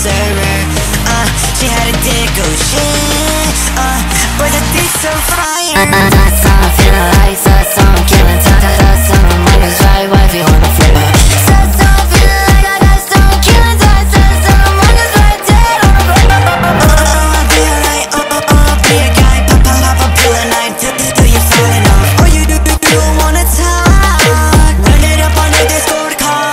server. She had a dick, oh shit. But the dick's so fire. That song, feeling like that song, killing time. That song, mongus, right, wifey on the floor. That song, feeling like I got some killing time. That song, mongus, right, dead on the floor. Be alright, be a guy, pop a pill a night till you're falling off. Or you wanna talk, turn it up on your Discord call.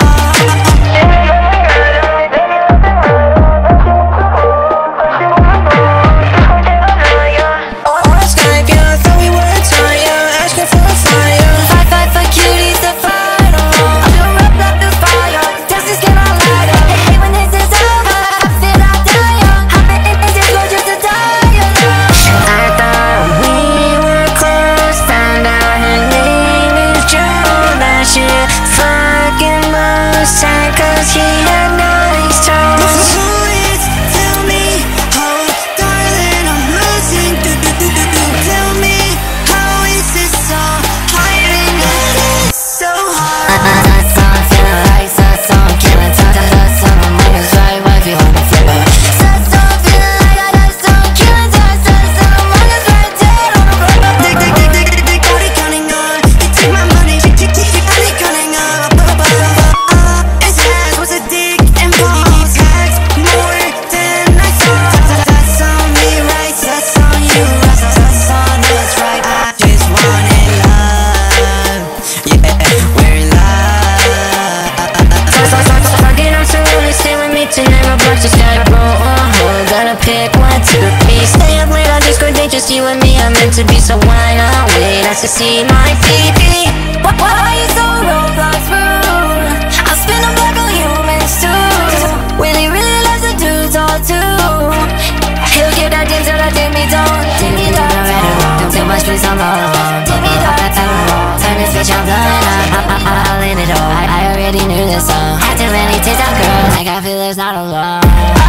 On Skype, yeah, thought we were tired, asking for a fire. Fight for cuties to fight on. I feel Roblox the fire, test this game out lighter. Hey, when this is over, I feel I die young. I've been in this world just to die alone. I thought we were close, found out her name is Joe. That shit fucking most time, cause he had nice toes. Tell me how, darling, I'm losing. Tell me how is this all hiding it is so hard. That song, feeling like that song, killing time. That song, mongus, right, wifey on the floor. That song, feeling like I got some killing time. That song, mongus, right, dead on the floor. Dick, body counting on. You take my money, dick, body counting on. His ass was a dick and balls. Tags more than I thought. That's on me, right? That's on you, right? That's on us, right? I just wanted love. Yeah, we're in love. Fucking, I'm so lonely. Stay with me tonight. Roblox just gotta roll on hold. Gotta pick one to repeat. Stay up late on Discord, they just you and me. I'm meant to be, so why not wait? That's to see my PP. Why are you so Roblox rude? I spin a block on humans too. Willie really loves the dudes all too. He'll get that dim till that dim me don't. Dim me don't. Don't take my streets on the road. Dim me don't. Turn this bitch on done. I'll end it all. I already knew this song. Had too many taste of girls. Like I feel there's not alone.